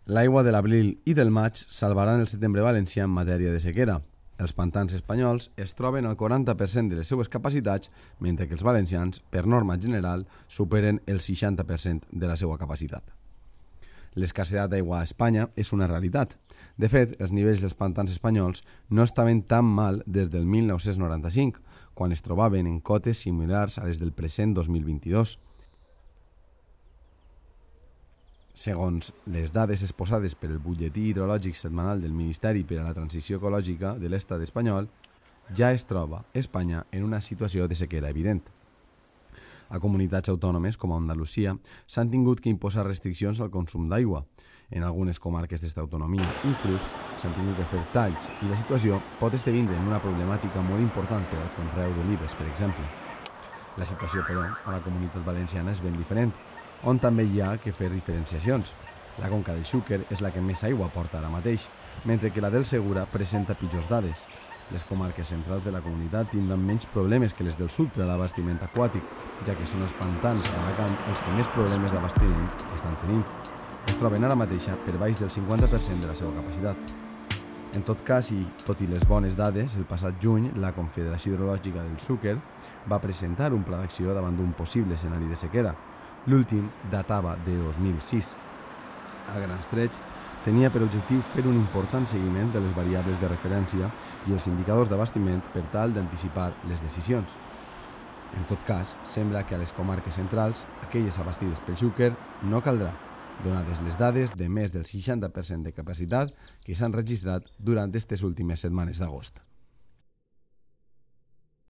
L'aigua de l'abril i del maig salvaran el setembre valencià en matèria de sequera. Els pantans espanyols es troben al 40% de les seues capacitats, mentre que els valencians, per norma general, superen el 60% de la seva capacitat. L'escassedat d'aigua a Espanya és una realitat. De fet, els nivells dels pantans espanyols no estaven tan mal des del 1995, quan es trobaven en cotes similars a les del present 2022. Segons les dades exposades per el butlletí hidrològic setmanal del Ministeri per a la Transició Ecològica de l'Estat espanyol, ja es troba Espanya en una situació de sequera evident. A comunitats autònomes com a Andalusia s'han tingut que imposar restriccions al consum d'aigua. En algunes comarques d'esta autonomia, inclús, s'han tingut que fer talls i la situació pot esdevenir en una problemàtica molt important per al conreu d'olives, per exemple. La situació, però, a la comunitat valenciana és ben diferent, on també hi ha que fer diferenciacions. La conca del Xúquer és la que més aigua porta ara mateix, mentre que la del Segura presenta pitjors dades. Les comarques centrals de la comunitat tindran menys problemes que les del sud per a l'abastiment aquàtic, ja que són els pantans d'Alacant els que més problemes d'abastiment estan tenint. Es troben ara mateixa per baix del 50% de la seva capacitat. En tot cas, i tot i les bones dades, el passat juny la Confederació Hidrològica del Xúquer va presentar un pla d'acció davant d'un possible escenari de sequera. L'últim datava de 2006. A grans trets, tenia per objectiu fer un important seguiment de les variables de referència i els indicadors d'abastiment per tal d'anticipar les decisions. En tot cas, sembla que a les comarques centrals, aquelles abastides pel Xúquer, no caldrà, donades les dades de més del 60% de capacitat que s'han registrat durant aquestes últimes setmanes d'agost.